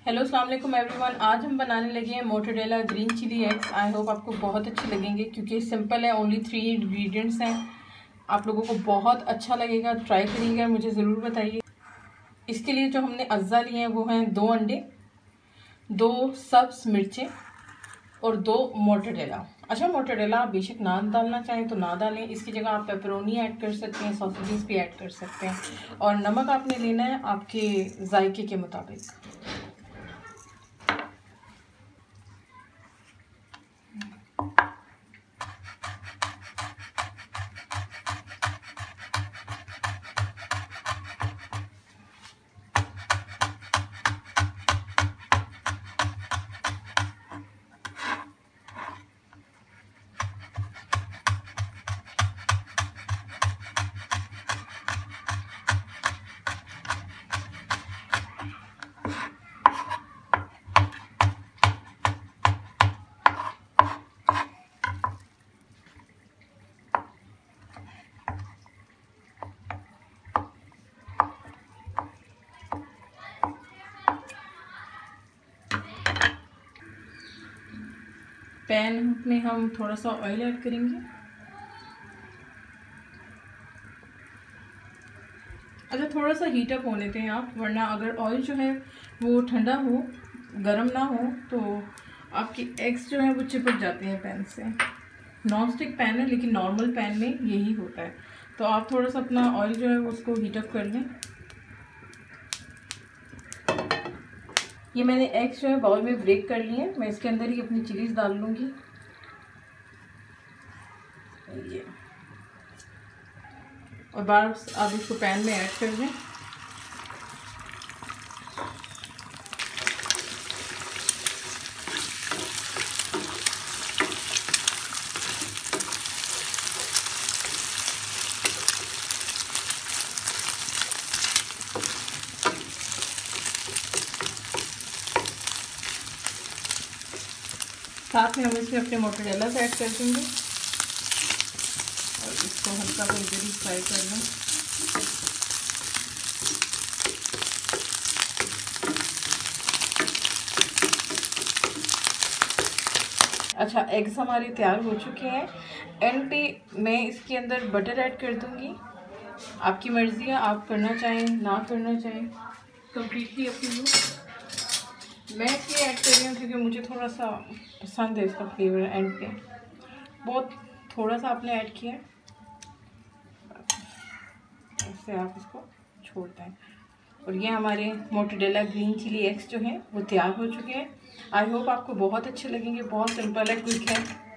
Hello अस्सलाम वालेकुम everyone. आज हम बनाने लगे हैं mortadella green chilli eggs. I hope आपको बहुत अच्छे लगेंगे क्योंकि सिंपल है, ओनली 3 इंग्रेडिएंट्स हैं। आप लोगों को बहुत अच्छा लगेगा, ट्राई करिएगा, मुझे ज़रूर बताइए। इसके लिए जो हमने अज्जा लिए हैं वो हैं 2 अंडे, 2 सब्ज मिर्चें और 2 मोर्टाडेला। अच्छा, मोर्टाडेला आप बेशक ना डालना चाहें तो ना डालें, इसकी जगह आप पेपरोनी ऐड कर सकते हैं, सॉसेजेस भी ऐड कर सकते हैं। और नमक आपने लेना है आपके जायके के मुताबिक। पैन में हम थोड़ा सा ऑयल ऐड करेंगे। अच्छा, थोड़ा सा हीट अप होने दें आप, वरना अगर ऑयल जो है वो ठंडा हो, गर्म ना हो, तो आपके एग्स जो है वो चिपक जाते हैं पैन से। नॉन स्टिक पैन है लेकिन नॉर्मल पैन में यही होता है। तो आप थोड़ा सा अपना ऑयल जो है उसको हीट अप कर लें। ये मैंने एग्स जो है बाउल में ब्रेक कर लिए हैं। मैं इसके अंदर ही अपनी चिलीज डाल लूँगी। ये और बार आप इसको पैन में ऐड कर दें। साथ में हम इसमें अपने मोर्टाडेला ऐड कर देंगे और इसको हल्का सा इधर ही फ्राई कर लें। अच्छा, एग्स हमारे तैयार हो चुके हैं। एंड पे मैं इसके अंदर बटर ऐड कर दूंगी। आपकी मर्ज़ी है, आप करना चाहें ना करना चाहें, कम्प्लीटली अप टू यू। मैं इसलिए ऐड कर रही हूँ क्योंकि मुझे थोड़ा सा पसंद है इसका फ्लेवर। एंड पे बहुत थोड़ा सा आपने ऐड किया, ऐसे आप इसको छोड़ते हैं। और ये हमारे मोर्टाडेला ग्रीन चिली एग्स जो हैं वो तैयार हो चुके हैं। आई होप आपको बहुत अच्छे लगेंगे। बहुत सिंपल है, क्विक है।